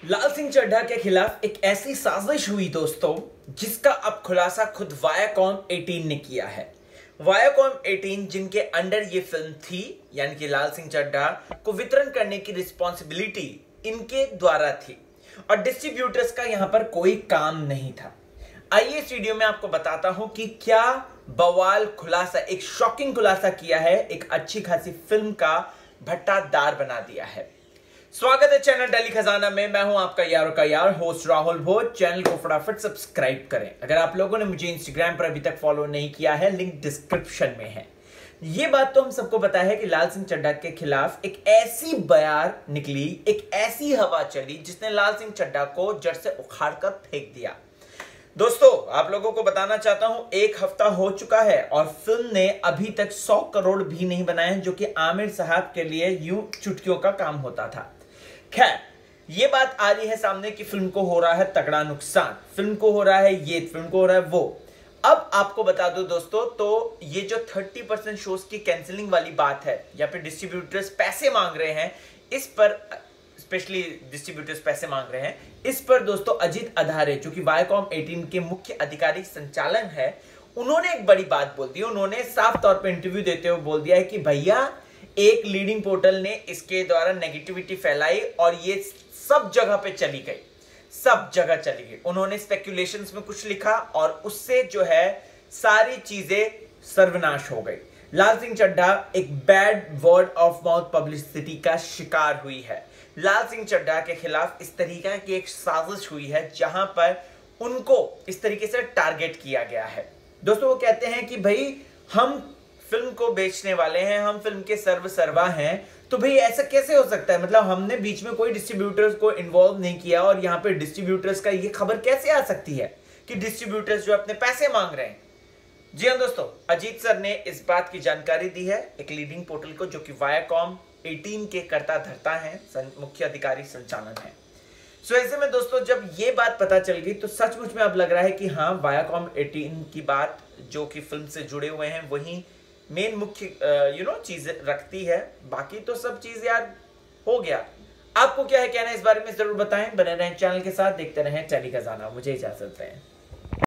लाल सिंह चड्ढा के खिलाफ एक ऐसी साजिश हुई दोस्तों, जिसका अब खुलासा खुद वायाकॉम 18 ने किया है। वायाकॉम 18 जिनके अंडर ये फिल्म थी, यानी कि लाल सिंह चड्ढा को वितरण करने की रिस्पॉन्सिबिलिटी इनके द्वारा थी और डिस्ट्रीब्यूटर्स का यहां पर कोई काम नहीं था। आइए इस वीडियो में आपको बताता हूं कि क्या बवाल खुलासा, एक शॉकिंग खुलासा किया है, एक अच्छी खासी फिल्म का भट्टादार बना दिया है। स्वागत है चैनल डेली खजाना में। मैं हूं आपका यारों का यार होस्ट राहुल भोज। चैनल को फटाफट सब्सक्राइब करें। अगर आप लोगों ने मुझे इंस्टाग्राम पर अभी तक फॉलो नहीं किया है, लिंक डिस्क्रिप्शन में है। ये बात तो हम सबको पता है कि लाल सिंह चड्ढा के खिलाफ एक ऐसी बयार निकली, एक ऐसी हवा चली जिसने लाल सिंह चड्ढा को जड़ से उखाड़ कर फेंक दिया। दोस्तों, आप लोगों को बताना चाहता हूं, एक हफ्ता हो चुका है और फिल्म ने अभी तक 100 करोड़ भी नहीं बनाए हैं, जो कि आमिर साहब के लिए यूं चुटकियों का काम होता था। खैर, ये बात आ रही है सामने कि फिल्म को हो रहा है तगड़ा नुकसान, फिल्म को हो रहा है ये, फिल्म को हो रहा है वो। अब आपको बता दो दोस्तों, तो ये जो 30% शोज की कैंसिलिंग वाली बात है, या फिर डिस्ट्रीब्यूटर्स पैसे मांग रहे हैं, इस पर स्पेशली डिस्ट्रीब्यूटर्स पैसे मांग रहे हैं, इस पर दोस्तों अजीत अधारे, जो कि वायाकॉम 18 के मुख्य अधिकारी संचालन है, उन्होंने एक बड़ी बात बोल दी। उन्होंने साफ तौर पे इंटरव्यू देते हुए बोल दिया है कि भैया, एक लीडिंग पोर्टल ने इसके द्वारा नेगेटिविटी फैलाई और ये सब जगह पे चली गई, सब जगह चली गई। उन्होंने स्पेक्यूलेशंस में कुछ लिखा और उससे जो है सारी चीजें सर्वनाश हो गई। लाल सिंह चड्ढा एक bad word of mouth publicity का शिकार हुई है। लाल सिंह चड्ढा के खिलाफ इस तरीके की एक साजिश हुई है जहां पर उनको इस तरीके से टारगेट किया गया है। दोस्तों, वो कहते हैं कि भाई, हम फिल्म को बेचने वाले हैं, हम फिल्म के सर्वसर्वा हैं, तो भाई ऐसा कैसे हो सकता है? मतलब हमने बीच में कोई डिस्ट्रीब्यूटर्स को इन्वॉल्व नहीं किया और यहाँ पे डिस्ट्रीब्यूटर्स का ये खबर कैसे आ सकती है कि डिस्ट्रीब्यूटर्स जो अपने पैसे मांग रहे हैं। जी हाँ दोस्तों, अजीत सर ने इस बात की जानकारी दी है एक लीडिंग पोर्टल को, जो कि वायाकॉम 18 के कर्ता धर्ता है, मुख्य अधिकारी संचालन है। सो ऐसे में दोस्तों, जब ये बात पता चल गई तो सचमुच में अब लग रहा है कि हाँ, वायाकॉम 18 की बात जो कि फिल्म से जुड़े हुए हैं वही मेन मुख्य चीज रखती है। बाकी तो सब चीज यार हो गया। आपको क्या है कहना है इस बारे में, जरूर बताएं। बने रहें चैनल के साथ, देखते रहें डेली खजाना। मुझे इजाजत दें।